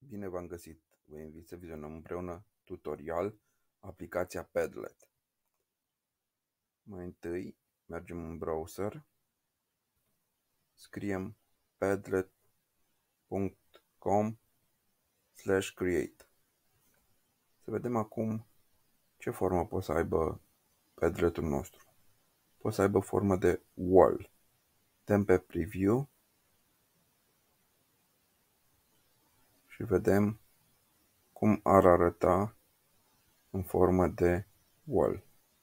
Bine v-am găsit! Vă invit să vizionăm împreună tutorial aplicația Padlet. Mai întâi mergem în browser, scriem padlet.com/create. Să vedem acum ce formă poate să aibă Padletul nostru. Poate să aibă formă de wall. Dăm pe preview și vedem cum ar arăta în formă de wall.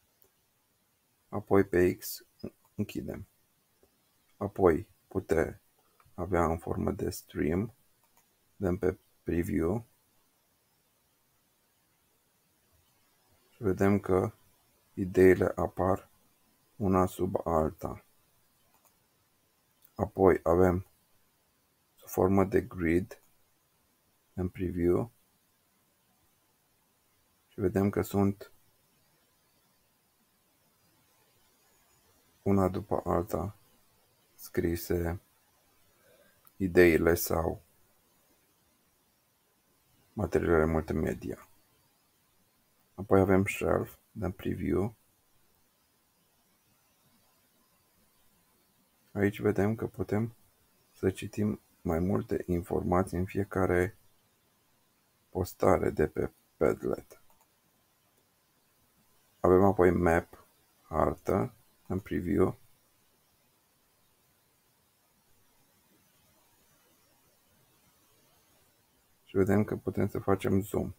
Apoi pe X închidem. Apoi putem avea în formă de stream. Dăm pe preview și vedem că ideile apar una sub alta. Apoi avem sub formă de grid în preview și vedem că sunt una după alta scrise ideile sau materialele multimedia. Apoi avem shelf, dăm preview. Aici vedem că putem să citim mai multe informații în fiecare postare de pe Padlet. Avem apoi map, hartă, în preview. Și vedem că putem să facem zoom.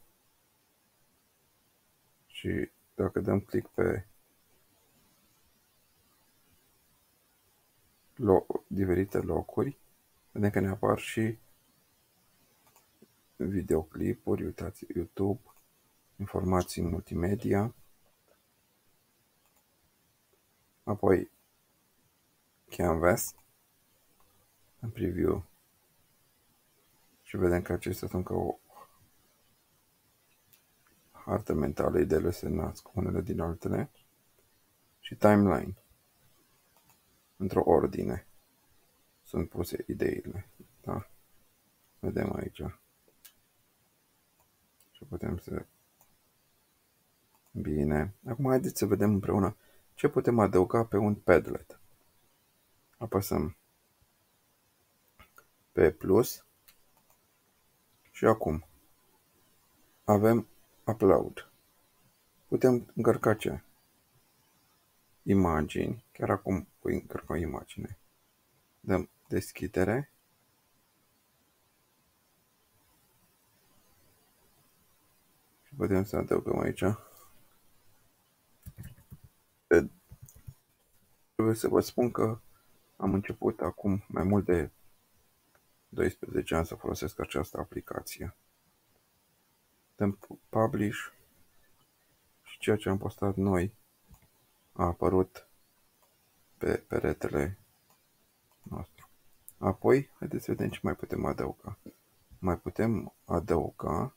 Și dacă dăm click pe diferite locuri, vedem că ne apar și videoclipuri, uitați, YouTube, informații multimedia, apoi Canvas, în preview, și vedem că acestea sunt ca o hartă mentală, ideile se nasc unele din altele, și Timeline, într-o ordine sunt puse ideile, da? Vedem aici. Și putem să... Bine. Acum haideți să vedem împreună ce putem adăuga pe un Padlet. Apăsăm pe plus și acum avem upload. Putem încărca ce? Imagini. Chiar acum voi încărca o imagine. Dăm deschidere. Și putem să adăugăm aici. Trebuie să vă spun că am început acum mai mult de 12 ani să folosesc această aplicație. Dăm publish și ceea ce am postat noi a apărut pe peretele nostru. Apoi, haideți să vedem ce mai putem adăuga. Mai putem adăuga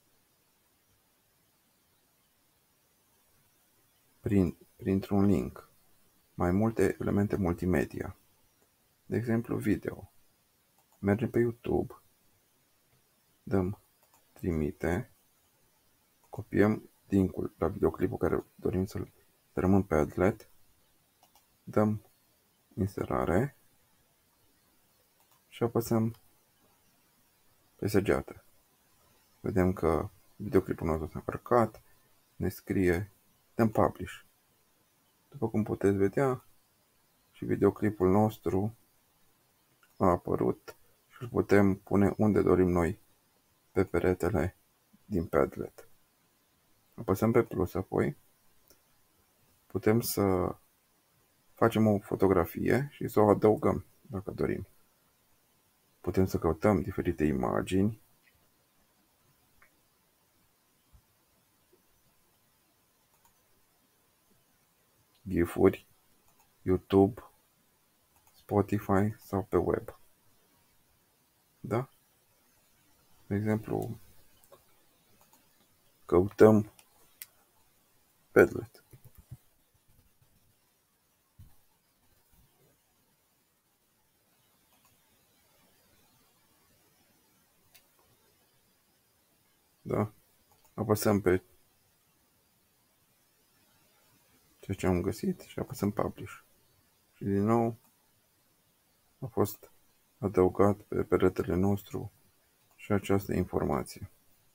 printr-un link mai multe elemente multimedia. De exemplu, video. Mergem pe YouTube, dăm trimite, copiem linkul la videoclipul care dorim să-l dăm în Padlet, dăm inserare și apăsăm pe săgeată. Vedem că videoclipul nostru s-a încărcat, ne scrie, dăm publish. După cum puteți vedea, și videoclipul nostru a apărut și îl putem pune unde dorim noi pe peretele din Padlet. Apăsăm pe plus apoi. Putem să facem o fotografie și să o adăugăm dacă dorim. Putem să căutăm diferite imagini. GIF-uri, YouTube, Spotify sau pe web. Da? De exemplu, căutăm Padlet. Da? Apăsăm pe ceea ce am găsit și apăsăm Publish. Și din nou a fost adăugat pe peretele nostru și această informație.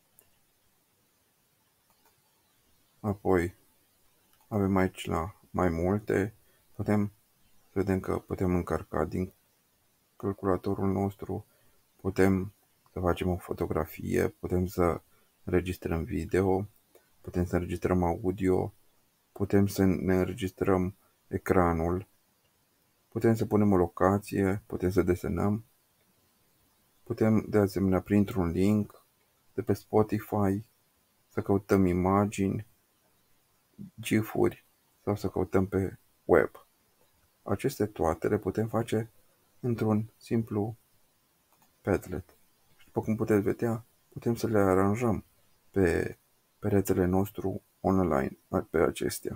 Apoi avem aici la mai multe, vedem că putem încărca din calculatorul nostru, putem să facem o fotografie, putem să înregistrăm video, putem să înregistrăm audio, putem să ne înregistrăm ecranul, putem să punem o locație, putem să desenăm, putem de asemenea printr-un link de pe Spotify să căutăm imagini, GIF-uri sau să căutăm pe web. Aceste toate le putem face într-un simplu Padlet. Și după cum puteți vedea, putem să le aranjăm pe peretele nostru online pe acestea.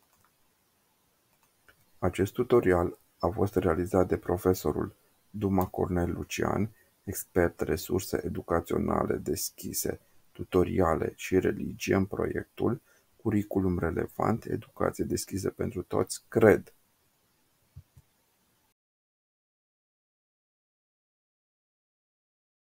Acest tutorial a fost realizat de profesorul Duma Cornel Lucian, expert resurse educaționale deschise, tutoriale și religie în proiectul Curriculum Relevant, educație deschisă pentru toți, CRED.